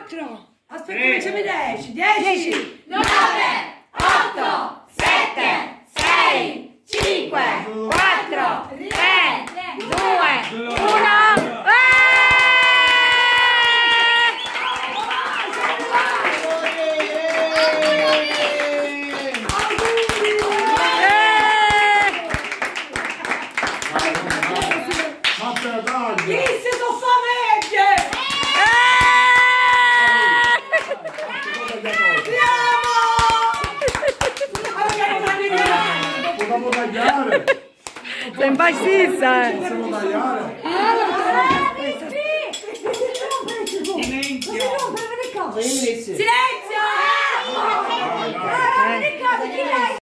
4. Aspetta, cominciamo 10. 10, 9, 8, 7, 6, 5, 4, 3, 2, 1. Chi si sono famiglie? Possiamo tagliare? Sei impazzita, Possiamo tagliare? Silenzio!